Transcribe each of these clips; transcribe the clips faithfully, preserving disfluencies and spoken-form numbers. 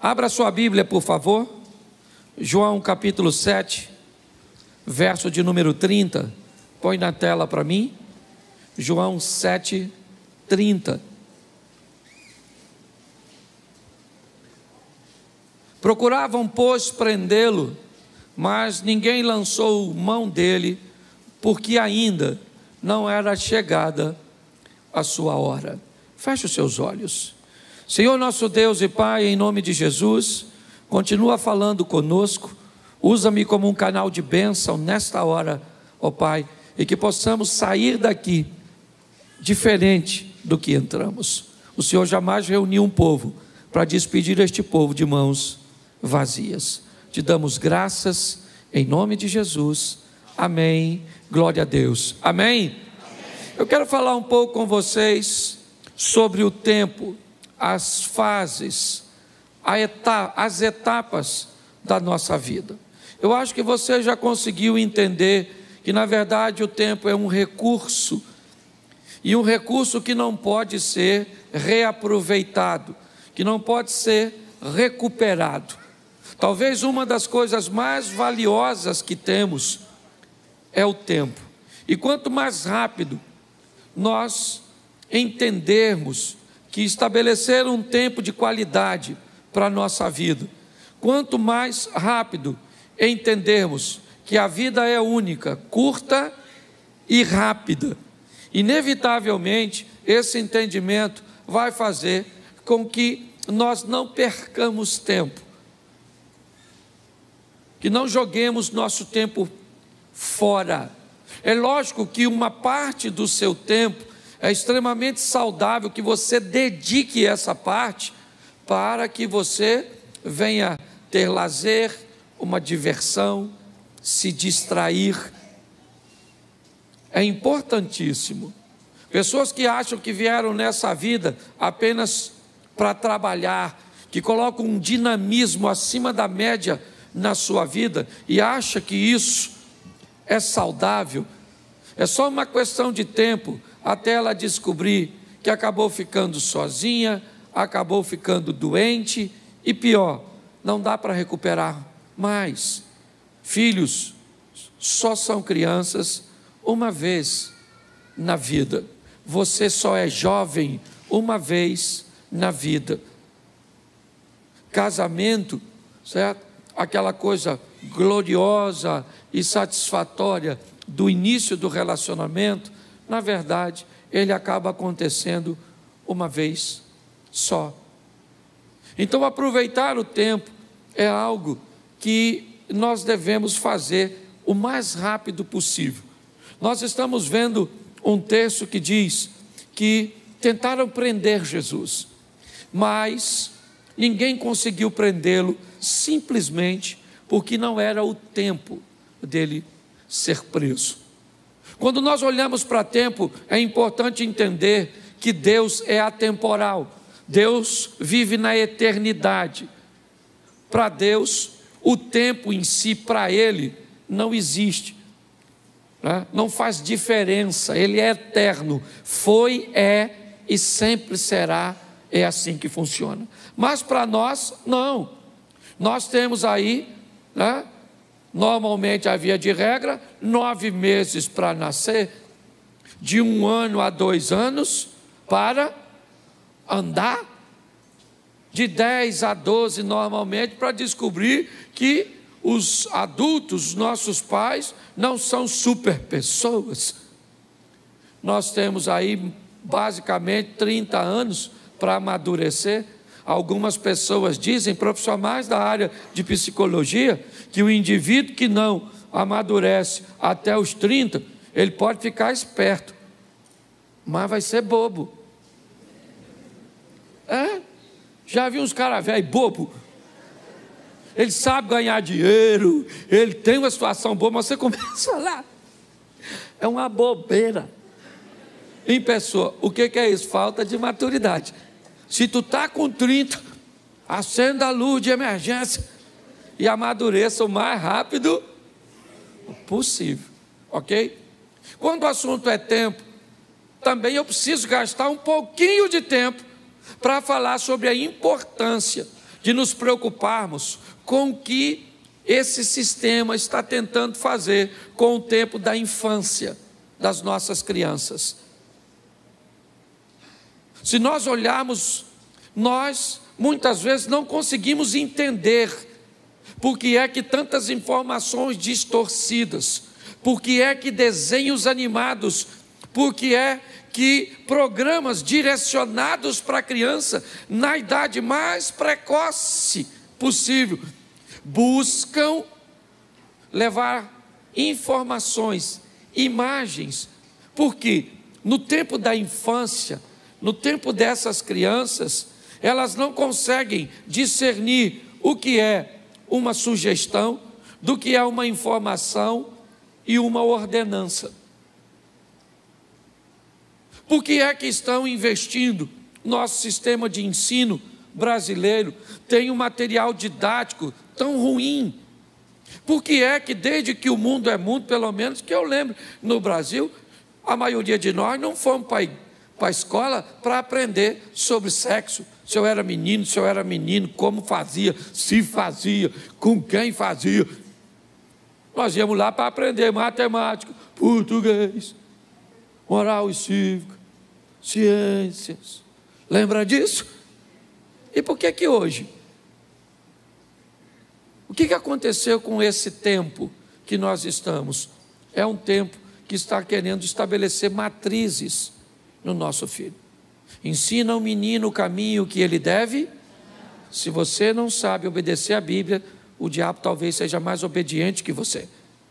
Abra sua Bíblia, por favor. João capítulo sete, verso de número trinta. Põe na tela para mim. João sete, trinta. Procuravam, pois, prendê-lo, mas ninguém lançou mão dele, porque ainda não era chegada a sua hora. Feche os seus olhos. Senhor nosso Deus e Pai, em nome de Jesus, continua falando conosco. Usa-me como um canal de bênção nesta hora, ó Pai, e que possamos sair daqui diferente do que entramos. O Senhor jamais reuniu um povo para despedir este povo de mãos vazias. Te damos graças em nome de Jesus. Amém. Glória a Deus. Amém. Amém. Eu quero falar um pouco com vocês sobre o tempo, as fases, a etapa, as etapas da nossa vida. Eu acho que você já conseguiu entender que na verdade o tempo é um recurso, e um recurso que não pode ser reaproveitado, que não pode ser recuperado. Talvez uma das coisas mais valiosas que temos é o tempo. E quanto mais rápido nós entendermos que estabelecer um tempo de qualidade para a nossa vida, quanto mais rápido entendermos que a vida é única, curta e rápida, inevitavelmente esse entendimento vai fazer com que nós não percamos tempo, que não joguemos nosso tempo fora. É lógico que uma parte do seu tempo é extremamente saudável que você dedique essa parte para que você venha ter lazer, uma diversão, se distrair. É importantíssimo. Pessoas que acham que vieram nessa vida apenas para trabalhar, que colocam um dinamismo acima da média na sua vida e acha que isso é saudável, é só uma questão de tempo até ela descobrir que acabou ficando sozinha, acabou ficando doente e pior, não dá para recuperar mais. Filhos só são crianças uma vez na vida. Você só é jovem uma vez na vida. Casamento, certo? Aquela coisa gloriosa e satisfatória do início do relacionamento, na verdade, ele acaba acontecendo uma vez só. Então, aproveitar o tempo é algo que nós devemos fazer o mais rápido possível. Nós estamos vendo um texto que diz que tentaram prender Jesus, mas ninguém conseguiu prendê-lo, simplesmente porque não era o tempo dele ser preso. Quando nós olhamos para o tempo, é importante entender que Deus é atemporal. Deus vive na eternidade. Para Deus, o tempo em si, para Ele, não existe, né? Não faz diferença, Ele é eterno. Foi, é e sempre será. É assim que funciona. Mas para nós, não. Nós temos aí, né, normalmente a via de regra, nove meses para nascer, de um ano a dois anos para andar, de dez a doze normalmente para descobrir que os adultos, nossos pais, não são super pessoas. Nós temos aí basicamente trinta anos para amadurecer. Algumas pessoas dizem, profissionais da área de psicologia, que o indivíduo que não amadurece até os trinta, ele pode ficar esperto, mas vai ser bobo. É? Já vi uns caras velhos bobo. Ele sabe ganhar dinheiro, ele tem uma situação boa, mas você começa a falar, é uma bobeira. Em pessoa, o que é isso? Falta de maturidade. Se tu está com trinta, acenda a luz de emergência e amadureça o mais rápido possível, ok? Quando o assunto é tempo, também eu preciso gastar um pouquinho de tempo para falar sobre a importância de nos preocuparmos com o que esse sistema está tentando fazer com o tempo da infância das nossas crianças. Se nós olharmos, nós muitas vezes não conseguimos entender por que é que tantas informações distorcidas, por que é que desenhos animados, por que é que programas direcionados para a criança na idade mais precoce possível buscam levar informações, imagens, porque no tempo da infância, no tempo dessas crianças, elas não conseguem discernir o que é uma sugestão, do que é uma informação e uma ordenança. Por que é que estão investindo? Nosso sistema de ensino brasileiro tem um material didático tão ruim. Por que é que desde que o mundo é mundo, pelo menos que eu lembro, no Brasil, a maioria de nós não fomos para para a escola para aprender sobre sexo, se eu era menino, se eu era menino, como fazia, se fazia, com quem fazia. Nós íamos lá para aprender matemática, português, moral e cívica, ciências. Lembra disso? E por que que hoje? O que que aconteceu com esse tempo que nós estamos? É um tempo que está querendo estabelecer matrizes no nosso filho. Ensina o menino o caminho que ele deve. Se você não sabe obedecer a Bíblia, o diabo talvez seja mais obediente que você.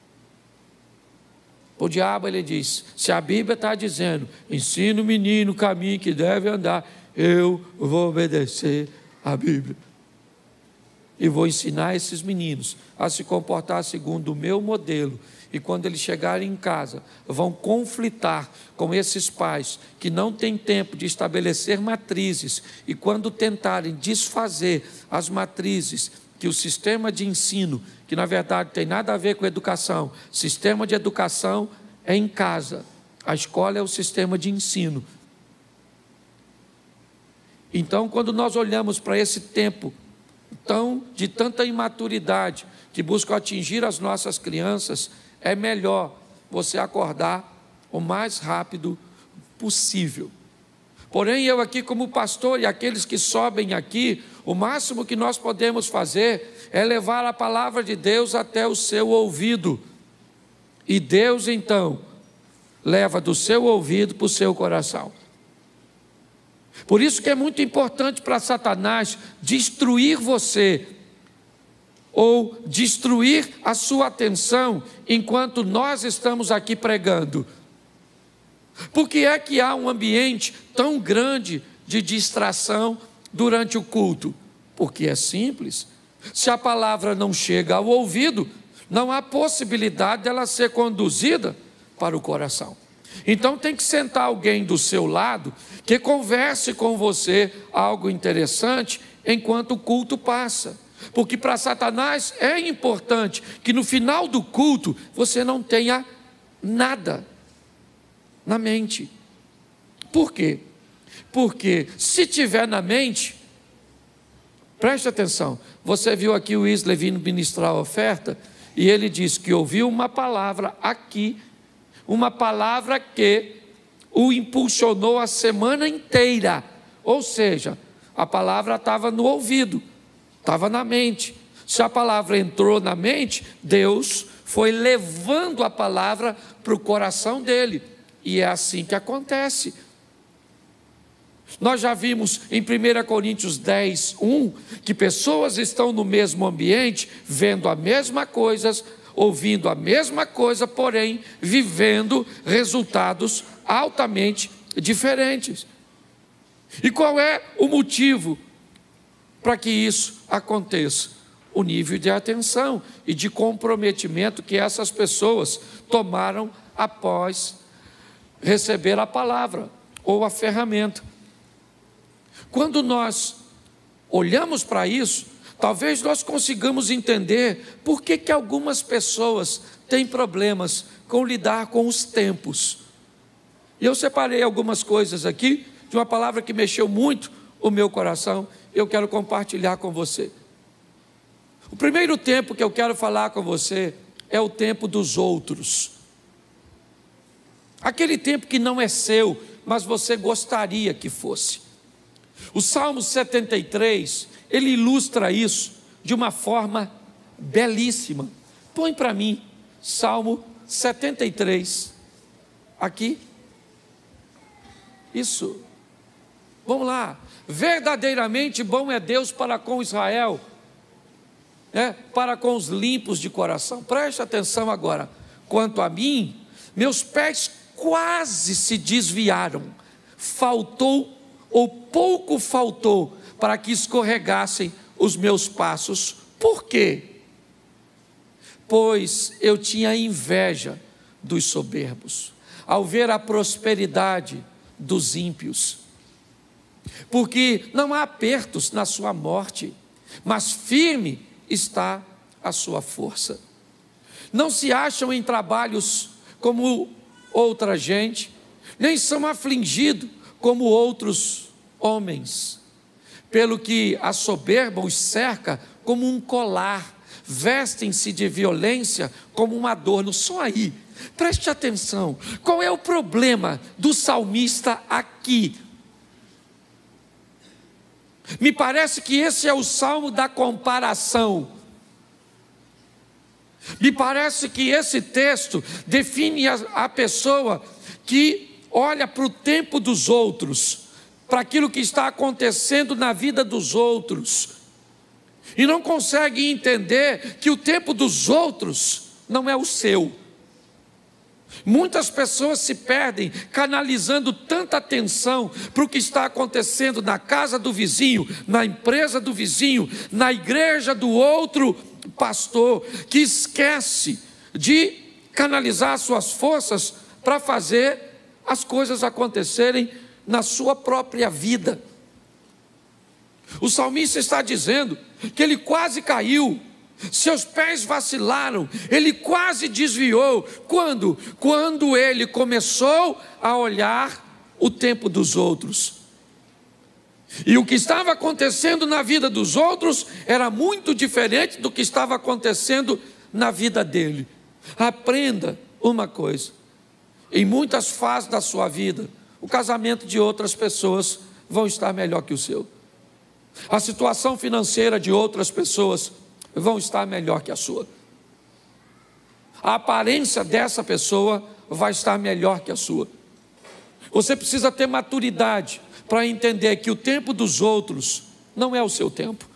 O diabo, ele diz, se a Bíblia está dizendo, ensina o menino o caminho que deve andar, eu vou obedecer a Bíblia. E vou ensinar esses meninos a se comportar segundo o meu modelo. E quando eles chegarem em casa, vão conflitar com esses pais que não têm tempo de estabelecer matrizes. E quando tentarem desfazer as matrizes que o sistema de ensino, que na verdade tem nada a ver com educação, sistema de educação é em casa, a escola é o sistema de ensino. Então, quando nós olhamos para esse tempo tão, de tanta imaturidade, que busca atingir as nossas crianças, é melhor você acordar o mais rápido possível. Porém, eu aqui como pastor e aqueles que sobem aqui, o máximo que nós podemos fazer é levar a palavra de Deus até o seu ouvido. E Deus, então, leva do seu ouvido para o seu coração. Por isso que é muito importante para Satanás destruir você, ou destruir a sua atenção enquanto nós estamos aqui pregando. Por que é que há um ambiente tão grande de distração durante o culto? Porque é simples. Se a palavra não chega ao ouvido, não há possibilidade dela ser conduzida para o coração. Então tem que sentar alguém do seu lado que converse com você algo interessante enquanto o culto passa. Porque para Satanás é importante que no final do culto você não tenha nada na mente. Por quê? Porque se tiver na mente, preste atenção, você viu aqui o Isley vindo ministrar a oferta, e ele disse que ouviu uma palavra aqui, uma palavra que o impulsionou a semana inteira, ou seja, a palavra estava no ouvido, estava na mente. Se a palavra entrou na mente, Deus foi levando a palavra para o coração dele, e é assim que acontece. Nós já vimos em primeira Coríntios dez, um, que pessoas estão no mesmo ambiente, vendo a mesma coisa, ouvindo a mesma coisa, porém vivendo resultados altamente diferentes. E qual é o motivo para que isso aconteça? O nível de atenção e de comprometimento que essas pessoas tomaram após receber a palavra ou a ferramenta. Quando nós olhamos para isso, talvez nós consigamos entender por que que algumas pessoas têm problemas com lidar com os tempos. E eu separei algumas coisas aqui, de uma palavra que mexeu muito o meu coração, eu quero compartilhar com você. O primeiro tempo que eu quero falar com você é o tempo dos outros. Aquele tempo que não é seu, mas você gostaria que fosse. O Salmo setenta e três, ele ilustra isso de uma forma belíssima. Põe para mim, Salmo setenta e três, aqui. Isso. Vamos lá. Verdadeiramente bom é Deus para com Israel, é, para com os limpos de coração. Preste atenção agora. Quanto a mim, meus pés quase se desviaram. Faltou, ou pouco faltou, para que escorregassem os meus passos. Por quê? Pois eu tinha inveja dos soberbos, ao ver a prosperidade dos ímpios. Porque não há apertos na sua morte, mas firme está a sua força. Não se acham em trabalhos como outra gente, nem são afligidos como outros homens. Pelo que a soberba os cerca como um colar, vestem-se de violência como um adorno. Só aí, preste atenção, qual é o problema do salmista aqui? Me parece que esse é o salmo da comparação. Me parece que esse texto define a, a pessoa que olha para o tempo dos outros, para aquilo que está acontecendo na vida dos outros, e não consegue entender que o tempo dos outros não é o seu. Muitas pessoas se perdem canalizando tanta atenção para o que está acontecendo na casa do vizinho, na empresa do vizinho, na igreja do outro pastor, que esquece de canalizar suas forças para fazer as coisas acontecerem na sua própria vida. O salmista está dizendo que ele quase caiu, seus pés vacilaram, ele quase desviou. Quando? Quando ele começou a olhar o tempo dos outros. E o que estava acontecendo na vida dos outros era muito diferente do que estava acontecendo na vida dele. Aprenda uma coisa: em muitas fases da sua vida, o casamento de outras pessoas vão estar melhor que o seu. A situação financeira de outras pessoas vão estar melhor que a sua. A aparência dessa pessoa vai estar melhor que a sua. Você precisa ter maturidade para entender que o tempo dos outros não é o seu tempo.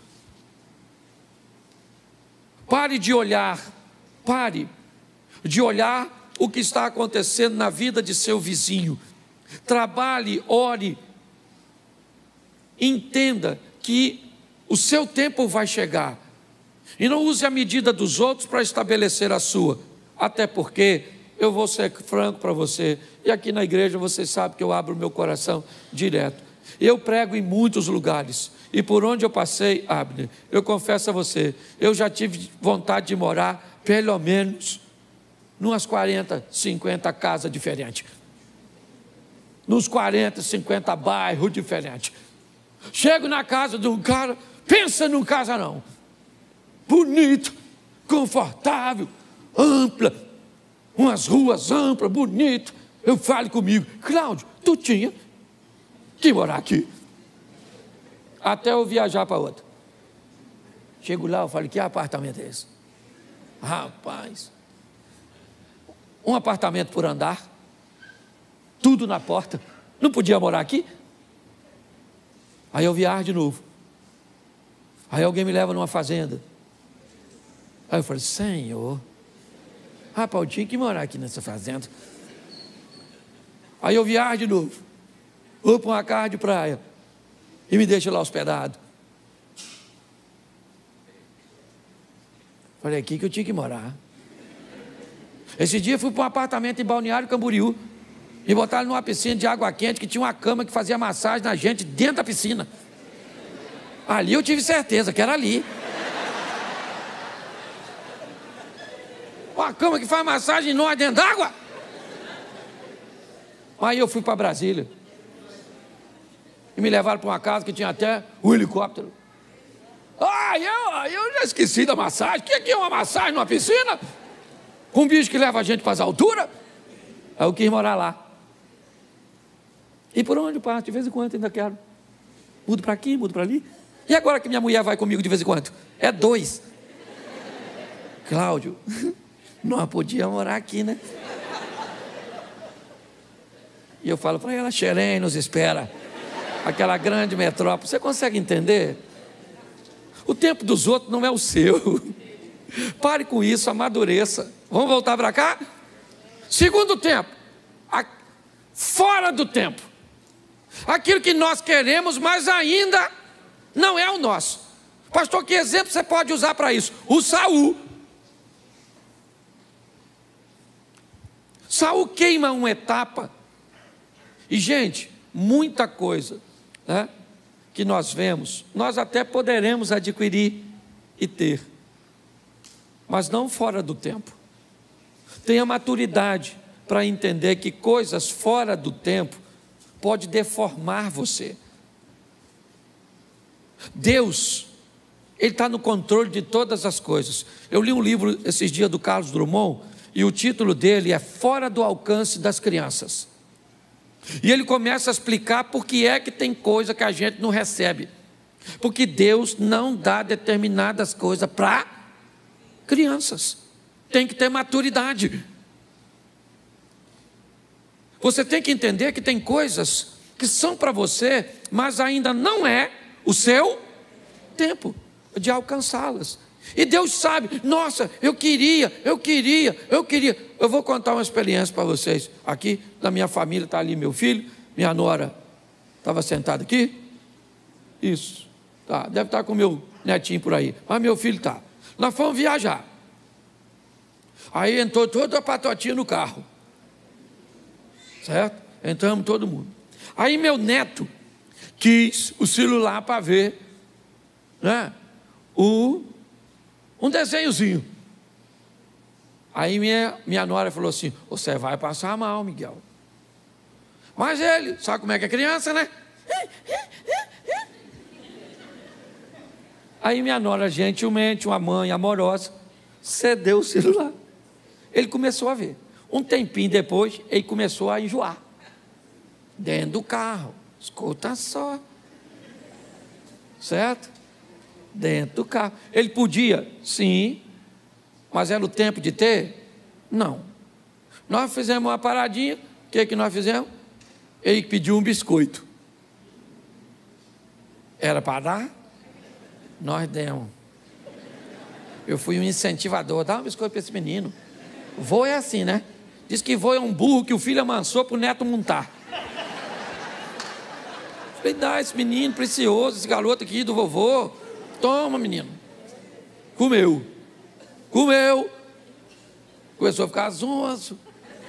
Pare de olhar, pare de olhar o que está acontecendo na vida de seu vizinho. Trabalhe, ore, entenda que o seu tempo vai chegar. E não use a medida dos outros para estabelecer a sua. Até porque, eu vou ser franco para você, e aqui na igreja você sabe que eu abro o meu coração direto. Eu prego em muitos lugares, e por onde eu passei, Abner, eu confesso a você, eu já tive vontade de morar, pelo menos, numas quarenta, cinquenta casas diferentes. Nos quarenta, cinquenta bairros diferentes. Chego na casa de um cara, pensa num casarão. Bonito, confortável, ampla, umas ruas amplas, bonito. Eu falo comigo, Cláudio, tu tinha que morar aqui. Até eu viajar para outra. Chego lá, eu falo, que apartamento é esse? Rapaz, um apartamento por andar, tudo na porta, não podia morar aqui? Aí eu viajo de novo. Aí alguém me leva numa fazenda. Aí eu falei, Senhor, rapaz, eu tinha que morar aqui nessa fazenda. Aí eu viajo de novo, vou para uma casa de praia e me deixa lá hospedado. Falei, aqui que eu tinha que morar. Esse dia eu fui para um apartamento em Balneário Camboriú e botaram numa piscina de água quente que tinha uma cama que fazia massagem na gente dentro da piscina. Ali eu tive certeza que era ali. Uma cama que faz massagem em nós dentro d'água. Aí eu fui para Brasília. e me levaram para uma casa que tinha até um helicóptero. Ah, eu, eu já esqueci da massagem. O que é, que é uma massagem numa piscina? Com um bicho que leva a gente para as alturas? Aí eu quis morar lá. E por onde eu passo? De vez em quando ainda quero. Mudo para aqui, mudo para ali. E agora que minha mulher vai comigo de vez em quando? É dois. Cláudio, não podia morar aqui, né? E eu falo para ela, Xerém nos espera. Aquela grande metrópole. Você consegue entender? O tempo dos outros não é o seu. Pare com isso, amadureça. Vamos voltar para cá? Segundo tempo. A... Fora do tempo. Aquilo que nós queremos, mas ainda não é o nosso. Pastor, que exemplo você pode usar para isso? O Saul. Saul queima uma etapa. E, gente, muita coisa, né, que nós vemos, nós até poderemos adquirir e ter, mas não fora do tempo. Tenha maturidade para entender que coisas fora do tempo pode deformar você. Deus, Ele está no controle de todas as coisas. Eu li um livro esses dias do Carlos Drummond, e o título dele é Fora do Alcance das Crianças. E ele começa a explicar por que é que tem coisa que a gente não recebe. Porque Deus não dá determinadas coisas para crianças. Tem que ter maturidade. Você tem que entender que tem coisas que são para você, mas ainda não é o seu tempo de alcançá-las. E Deus sabe, nossa, eu queria, eu queria, eu queria. Eu vou contar uma experiência para vocês. Aqui, da minha família, está ali meu filho, minha nora estava sentada aqui. Isso, tá, deve estar com meu netinho por aí. Mas meu filho está. Nós fomos viajar. Aí entrou toda a patotinha no carro. Certo? Entramos todo mundo. Aí meu neto quis o celular para ver, né, o, um desenhozinho. Aí minha, minha nora falou assim, você vai passar mal, Miguel. Mas ele, sabe como é que é criança, né? Aí minha nora, gentilmente, uma mãe amorosa, cedeu o celular. Ele começou a ver. Um tempinho depois, ele começou a enjoar. Dentro do carro, escuta só. Certo? Dentro do carro. Ele podia? Sim. Mas era o tempo de ter? Não. Nós fizemos uma paradinha. O que, que nós fizemos? Ele pediu um biscoito. Era para dar? Nós demos. Eu fui um incentivador. Dá um biscoito para esse menino. Vô é assim, né? Diz que vô é um burro que o filho amansou para o neto montar. Falei, dá esse menino precioso, esse garoto aqui do vovô. Toma, menino. Comeu. Comeu. Começou a ficar zonzo.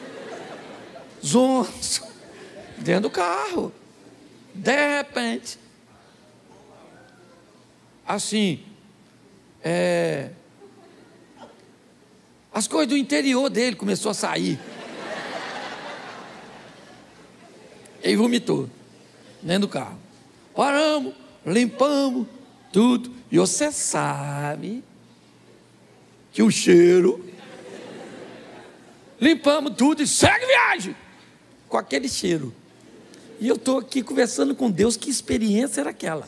Zonzo. Dentro do carro. De repente. Assim. É... As coisas do interior dele começou a sair. Ele vomitou dentro do carro. Paramos, limpamos tudo. E você sabe que o cheiro. Limpamos tudo e segue viagem com aquele cheiro. E eu estou aqui conversando com Deus. Que experiência era aquela?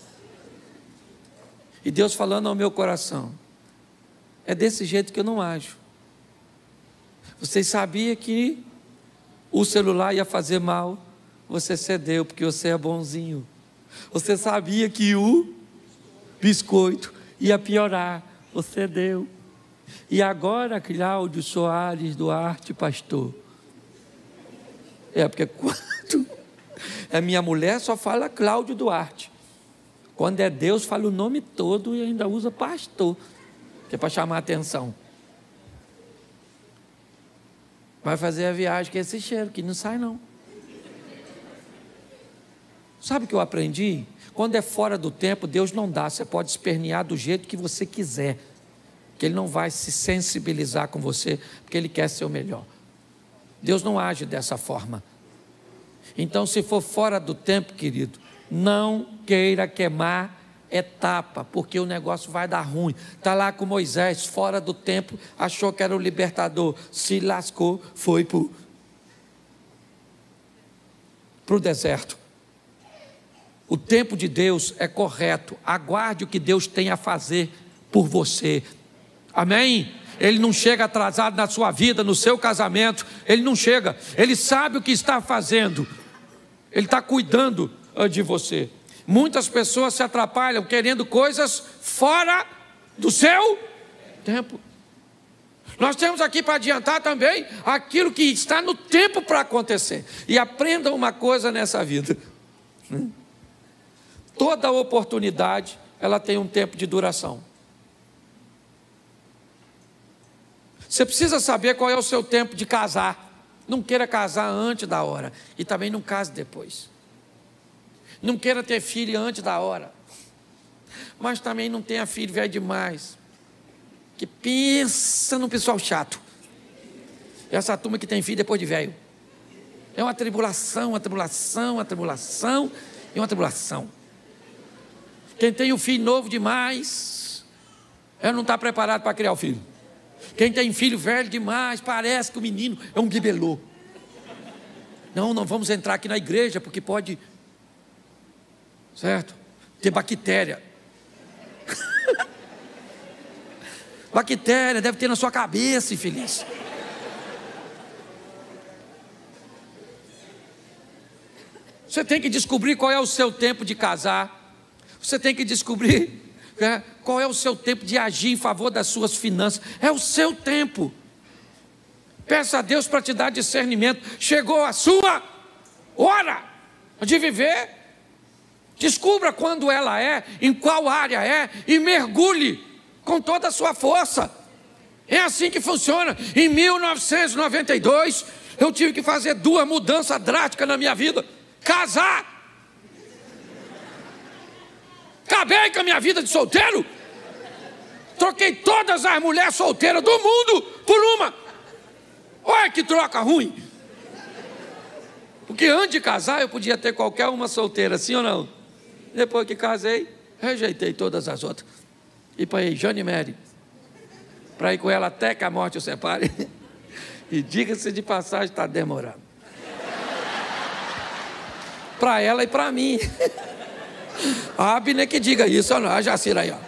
E Deus falando ao meu coração: é desse jeito que eu não ajo. Você sabia que o celular ia fazer mal? Você cedeu porque você é bonzinho. Você sabia que o biscoito ia piorar? Você deu. E agora, Cláudio Soares Duarte, pastor. É, porque quando a minha mulher só fala Cláudio Duarte. Quando é Deus, fala o nome todo e ainda usa pastor, que é para chamar a atenção. Vai fazer a viagem com esse cheiro, que não sai não. Sabe o que eu aprendi? Quando é fora do tempo, Deus não dá. Você pode espernear do jeito que você quiser, que Ele não vai se sensibilizar com você, porque Ele quer ser o melhor. Deus não age dessa forma. Então, se for fora do tempo, querido, não queira queimar etapa, porque o negócio vai dar ruim. Está lá com Moisés, fora do tempo, achou que era o libertador, se lascou, foi para o deserto. O tempo de Deus é correto, aguarde o que Deus tem a fazer por você, amém? Ele não chega atrasado na sua vida, no seu casamento, ele não chega, ele sabe o que está fazendo, ele está cuidando de você. Muitas pessoas se atrapalham querendo coisas fora do seu tempo. Nós temos aqui para adiantar também aquilo que está no tempo para acontecer. E aprenda uma coisa nessa vida: toda oportunidade, ela tem um tempo de duração. Você precisa saber qual é o seu tempo de casar. Não queira casar antes da hora, e também não case depois. Não queira ter filho antes da hora, mas também não tenha filho velho demais, que pensa no pessoal chato. Essa turma que tem filho depois de velho é uma tribulação, uma tribulação, uma tribulação e uma tribulação. Quem tem um filho novo demais, ela não está preparado para criar o filho. Quem tem filho velho demais, parece que o menino é um bibelô. Não, não vamos entrar aqui na igreja, porque pode, certo, ter bactéria. Bactéria deve ter na sua cabeça, infeliz. Você tem que descobrir qual é o seu tempo de casar. Você tem que descobrir, né, qual é o seu tempo de agir em favor das suas finanças. É o seu tempo. Peça a Deus para te dar discernimento. Chegou a sua hora de viver. Descubra quando ela é, em qual área é, e mergulhe com toda a sua força. É assim que funciona. Em mil novecentos e noventa e dois, eu tive que fazer duas mudanças drásticas na minha vida. Casar. Acabei com a minha vida de solteiro. Troquei todas as mulheres solteiras do mundo por uma. Olha que troca ruim. Porque antes de casar eu podia ter qualquer uma solteira, sim ou não? Depois que casei, rejeitei todas as outras. E para Jane Mary, para ir com ela até que a morte o separe. E diga-se de passagem, está demorando. Para ela e para mim. A Abner que diga isso, não, a Jacira aí, ó.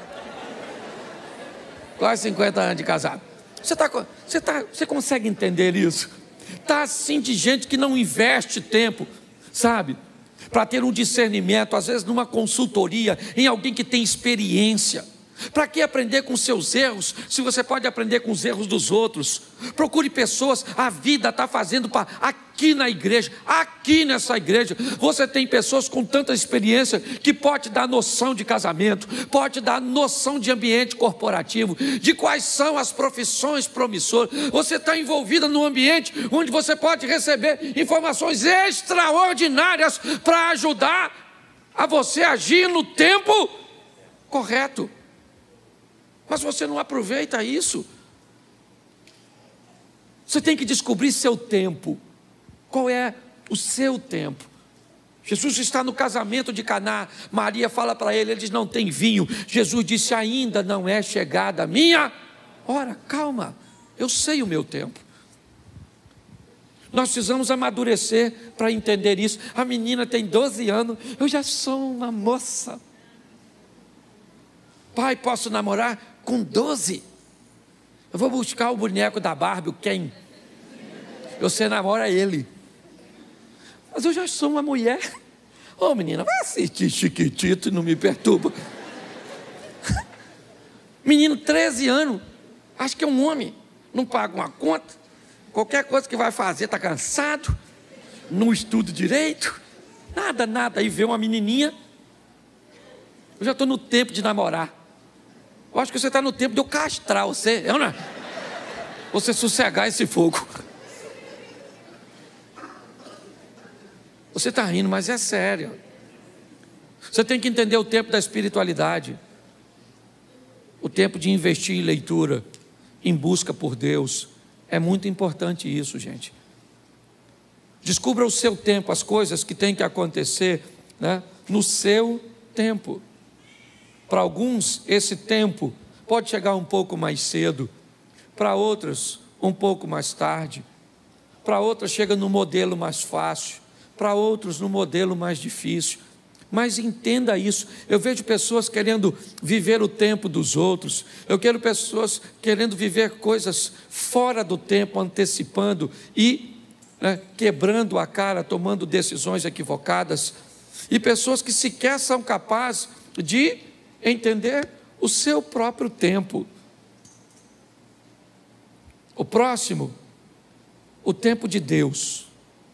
Quase cinquenta anos de casado. Você, tá, você, tá, você consegue entender isso? Está assim de gente que não investe tempo, sabe? Para ter um discernimento, às vezes numa consultoria, em alguém que tem experiência. Para que aprender com seus erros, se você pode aprender com os erros dos outros? Procure pessoas, a vida está fazendo para aqui na igreja, aqui nessa igreja, você tem pessoas com tanta experiência, que pode dar noção de casamento, pode dar noção de ambiente corporativo, de quais são as profissões promissoras. Você está envolvida num ambiente, onde você pode receber informações extraordinárias, para ajudar a você agir no tempo correto. Mas você não aproveita isso. Você tem que descobrir seu tempo. Qual é o seu tempo? Jesus está no casamento de Caná. Maria fala para ele, eles não têm vinho. Jesus disse, ainda não é chegada a minha hora. Calma, eu sei o meu tempo. Nós precisamos amadurecer para entender isso. A menina tem doze anos, eu já sou uma moça. Pai, posso namorar? Com doze, eu vou buscar o boneco da Barbie, o Ken. Você namora ele. Mas eu já sou uma mulher. Ô oh, menina, vai assistir Chiquitito e não me perturba. Menino, treze anos, acho que é um homem, não paga uma conta, qualquer coisa que vai fazer está cansado, não estuda direito, nada, nada. Aí vê uma menininha, eu já estou no tempo de namorar. Eu acho que você está no tempo de eu castrar você, é ou não é? Você sossegar esse fogo. Você está rindo, mas é sério. Você tem que entender o tempo da espiritualidade. O tempo de investir em leitura, em busca por Deus. É muito importante isso, gente. Descubra o seu tempo, as coisas que têm que acontecer, né? no seu tempo. Para alguns, esse tempo pode chegar um pouco mais cedo, para outros, um pouco mais tarde, para outros, chega no modelo mais fácil, para outros, no modelo mais difícil. Mas entenda isso, eu vejo pessoas querendo viver o tempo dos outros, eu quero pessoas querendo viver coisas fora do tempo, antecipando e né, quebrando a cara, tomando decisões equivocadas, e pessoas que sequer são capazes de entender o seu próprio tempo. O próximo, o tempo de Deus,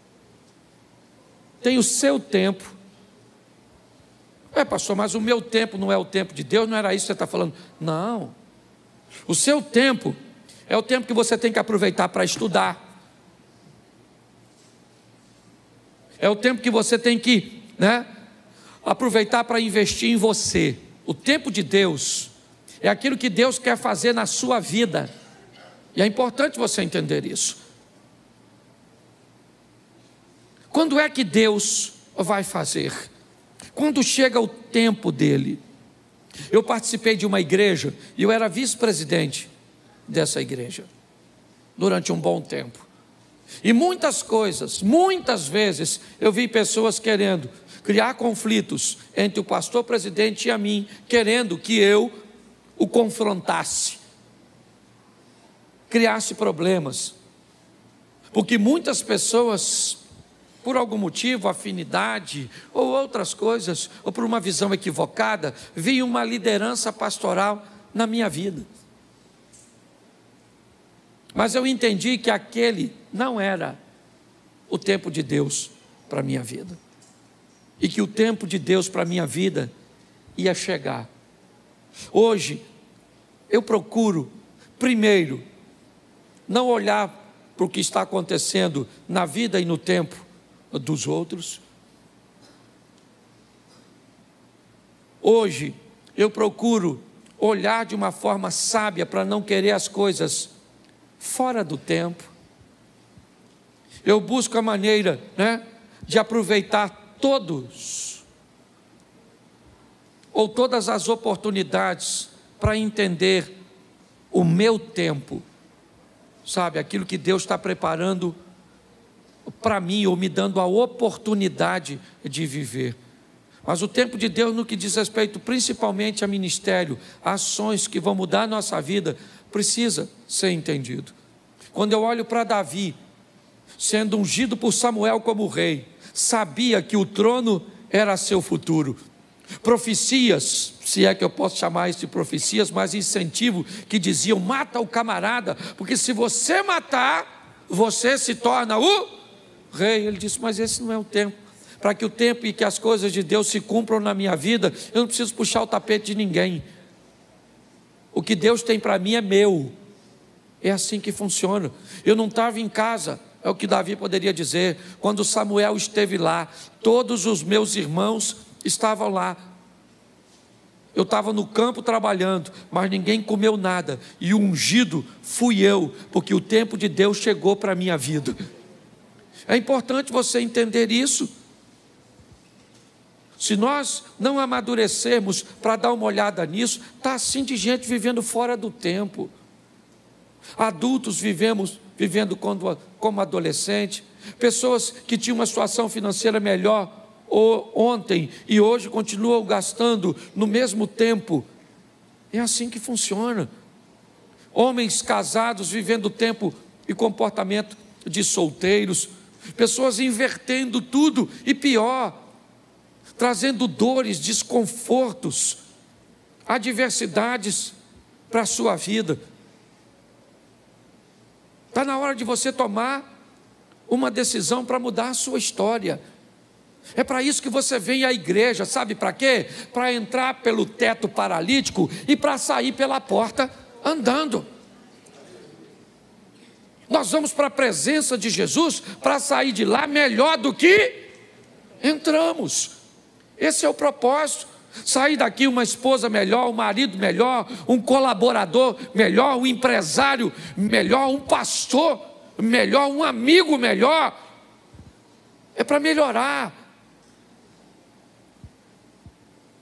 tem o seu tempo. É, pastor, mas o meu tempo não é o tempo de Deus, não era isso que você está falando? Não, o seu tempo é o tempo que você tem que aproveitar para estudar, é o tempo que você tem que né, aproveitar para investir em você. O tempo de Deus é aquilo que Deus quer fazer na sua vida, e é importante você entender isso. Quando é que Deus vai fazer? Quando chega o tempo dele. Eu participei de uma igreja e eu era vice-presidente dessa igreja durante um bom tempo. E muitas coisas, muitas vezes eu vi pessoas querendo criar conflitos entre o pastor presidente e a mim, querendo que eu o confrontasse, criasse problemas, porque muitas pessoas, por algum motivo, afinidade ou outras coisas, ou por uma visão equivocada, viam uma liderança pastoral na minha vida. Mas eu entendi que aquele não era o tempo de Deus para a minha vida, e que o tempo de Deus para a minha vida ia chegar. Hoje, eu procuro, primeiro, não olhar para o que está acontecendo na vida e no tempo dos outros. Hoje, eu procuro olhar de uma forma sábia para não querer as coisas fora do tempo. Eu busco a maneira né, de aproveitar todos, ou todas as oportunidades para entender o meu tempo, sabe, aquilo que Deus está preparando para mim, ou me dando a oportunidade de viver. Mas o tempo de Deus no que diz respeito principalmente a ministério, a ações que vão mudar a nossa vida, precisa ser entendido. Quando eu olho para Davi, sendo ungido por Samuel como rei, sabia que o trono era seu futuro. Profecias, se é que eu posso chamar isso de profecias, mas incentivo, que diziam, mata o camarada, porque se você matar, você se torna o rei. Ele disse, mas esse não é o tempo. Para que o tempo e que as coisas de Deus se cumpram na minha vida, eu não preciso puxar o tapete de ninguém. O que Deus tem para mim é meu. É assim que funciona. Eu não estava em casa, é o que Davi poderia dizer, quando Samuel esteve lá, todos os meus irmãos estavam lá. Eu estava no campo trabalhando, mas ninguém comeu nada, e o ungido fui eu, porque o tempo de Deus chegou para a minha vida. É importante você entender isso. Se nós não amadurecermos para dar uma olhada nisso, está assim de gente vivendo fora do tempo. Adultos vivemos, vivendo quando, como adolescente, pessoas que tinham uma situação financeira melhor ou, ontem e hoje continuam gastando no mesmo tempo. É assim que funciona. Homens casados vivendo o tempo e comportamento de solteiros, pessoas invertendo tudo e pior, trazendo dores, desconfortos, adversidades para a sua vida. Está na hora de você tomar uma decisão para mudar a sua história. É para isso que você vem à igreja, sabe para quê? Para entrar pelo teto paralítico e para sair pela porta andando. Nós vamos para a presença de Jesus para sair de lá melhor do que entramos. Esse é o propósito. Sair daqui uma esposa melhor, um marido melhor, um colaborador melhor, um empresário melhor, um pastor melhor, um amigo melhor. É para melhorar.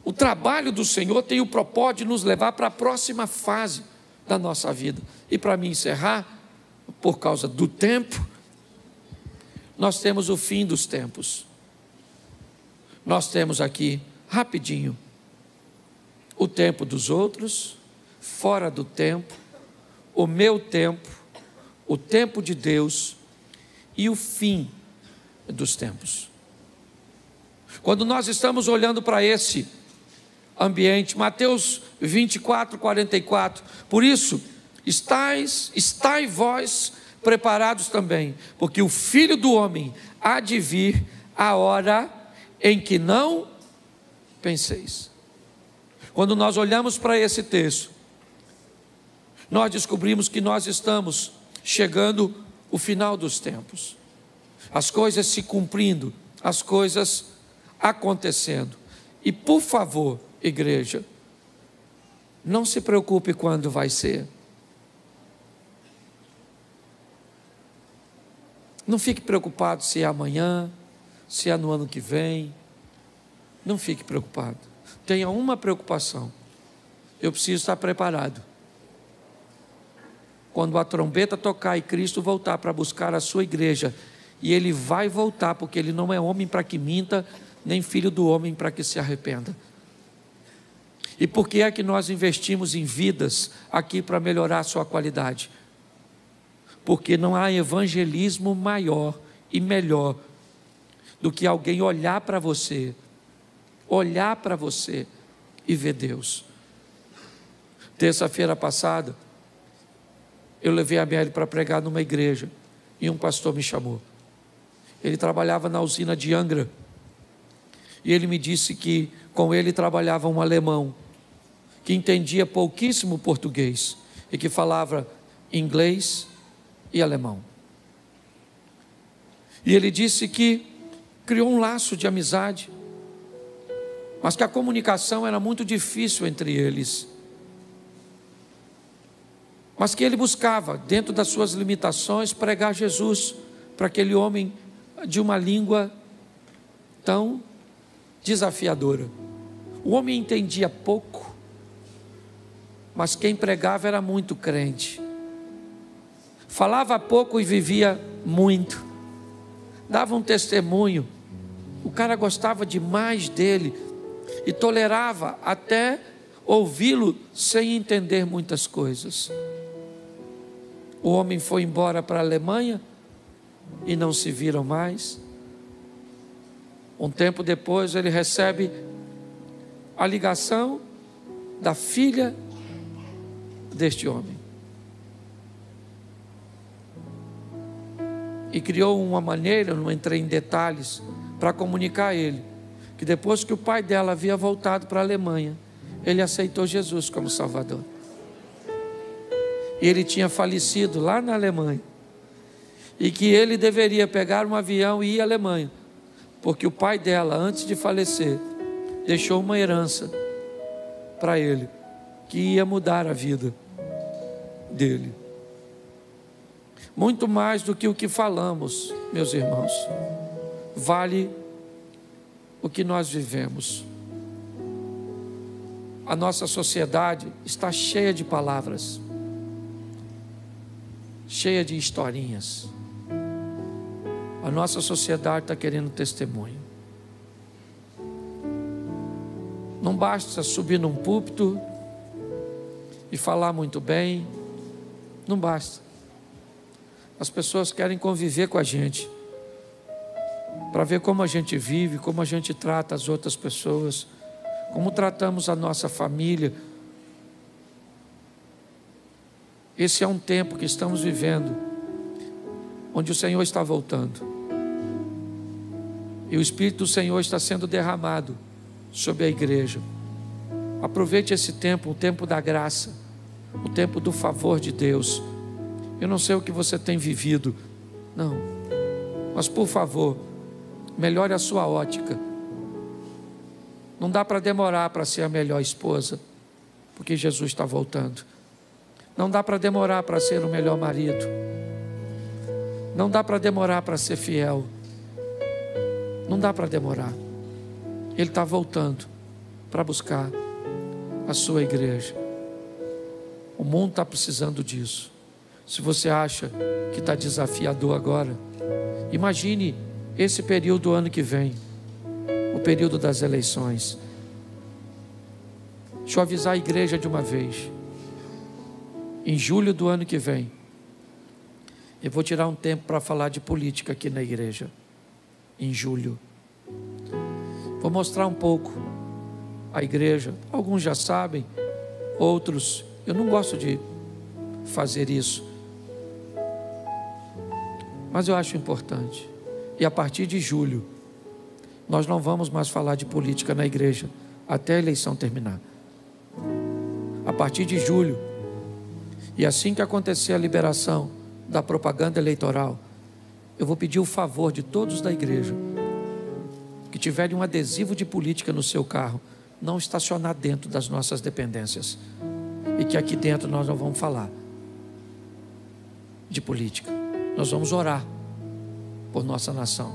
O trabalho do Senhor tem o propósito de nos levar para a próxima fase da nossa vida. E para me encerrar, por causa do tempo, nós temos o fim dos tempos. Nós temos aqui, rapidinho, o tempo dos outros, fora do tempo, o meu tempo, o tempo de Deus e o fim dos tempos. Quando nós estamos olhando para esse ambiente, Mateus vinte e quatro, quarenta e quatro, por isso, estais, estai vós preparados também, porque o Filho do Homem há de vir a hora em que não penseis. Quando nós olhamos para esse texto, nós descobrimos que nós estamos chegando ao final dos tempos, as coisas se cumprindo, as coisas acontecendo. E por favor, igreja, não se preocupe quando vai ser. Não fique preocupado se é amanhã, se é no ano que vem. Não fique preocupado. Tenha uma preocupação: eu preciso estar preparado. Quando a trombeta tocar e Cristo voltar para buscar a sua igreja, e Ele vai voltar, porque Ele não é homem para que minta, nem filho do homem para que se arrependa. E por que é que nós investimos em vidas aqui para melhorar a sua qualidade? Porque não há evangelismo maior e melhor do que alguém olhar para você, olhar para você e ver Deus. Terça-feira passada, eu levei a Miele para pregar numa igreja e um pastor me chamou. Ele trabalhava na usina de Angra e ele me disse que com ele trabalhava um alemão que entendia pouquíssimo português e que falava inglês e alemão. E ele disse que criou um laço de amizade, mas que a comunicação era muito difícil entre eles, mas que ele buscava, dentro das suas limitações, pregar Jesus para aquele homem de uma língua tão desafiadora. O homem entendia pouco, mas quem pregava era muito crente. Falava pouco e vivia muito. Dava um testemunho. O cara gostava demais dele e tolerava até ouvi-lo sem entender muitas coisas. O homem foi embora para a Alemanha e não se viram mais. Um tempo depois ele recebe a ligação da filha deste homem. E criou uma maneira, não entrei em detalhes, para comunicar a ele, que depois que o pai dela havia voltado para a Alemanha, ele aceitou Jesus como Salvador. E ele tinha falecido lá na Alemanha. E que ele deveria pegar um avião e ir à Alemanha, porque o pai dela, antes de falecer, deixou uma herança para ele, que ia mudar a vida dele. Muito mais do que o que falamos, meus irmãos, vale o que nós vivemos. A nossa sociedade está cheia de palavras, cheia de historinhas. A nossa sociedade está querendo testemunho. Não basta subir num púlpito e falar muito bem, não basta. As pessoas querem conviver com a gente, para ver como a gente vive, como a gente trata as outras pessoas, como tratamos a nossa família. Esse é um tempo que estamos vivendo, onde o Senhor está voltando, e o Espírito do Senhor está sendo derramado sobre a igreja. Aproveite esse tempo, o tempo da graça, o tempo do favor de Deus. Eu não sei o que você tem vivido, não, mas por favor, melhore a sua ótica. Não dá para demorar para ser a melhor esposa, porque Jesus está voltando. Não dá para demorar para ser o melhor marido. Não dá para demorar para ser fiel. Não dá para demorar. Ele está voltando para buscar a sua igreja. O mundo está precisando disso. Se você acha que está desafiador agora, imagine esse período do ano que vem, o período das eleições. Deixa eu avisar a igreja de uma vez. Em julho do ano que vem, eu vou tirar um tempo para falar de política aqui na igreja. Em julho. Vou mostrar um pouco a igreja. Alguns já sabem, outros, eu não gosto de fazer isso, mas eu acho importante. E a partir de julho, nós não vamos mais falar de política na igreja até a eleição terminar. A partir de julho, e assim que acontecer a liberação da propaganda eleitoral, eu vou pedir o favor de todos da igreja que tiverem um adesivo de política no seu carro, não estacionar dentro das nossas dependências, e que aqui dentro nós não vamos falar de política. Nós vamos orar por nossa nação,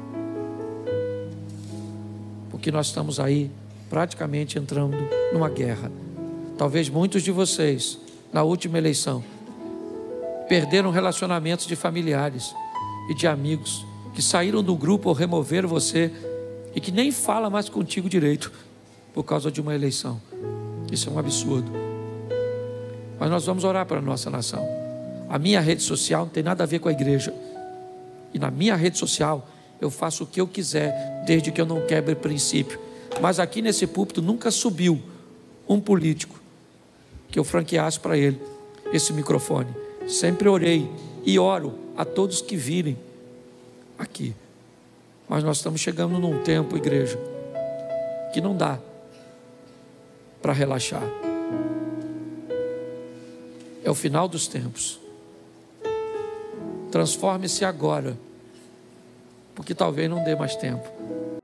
porque nós estamos aí praticamente entrando numa guerra. Talvez muitos de vocês, na última eleição, perderam relacionamentos de familiares e de amigos que saíram do grupo ou removeram você e que nem fala mais contigo direito por causa de uma eleição. Isso é um absurdo. Mas nós vamos orar para a nossa nação. A minha rede social não tem nada a ver com a igreja. E na minha rede social eu faço o que eu quiser, desde que eu não quebre princípio. Mas aqui nesse púlpito nunca subiu um político que eu franqueasse para ele esse microfone. Sempre orei e oro a todos que virem aqui. Mas nós estamos chegando num tempo, igreja, que não dá para relaxar. É o final dos tempos. Transforme-se agora, porque talvez não dê mais tempo.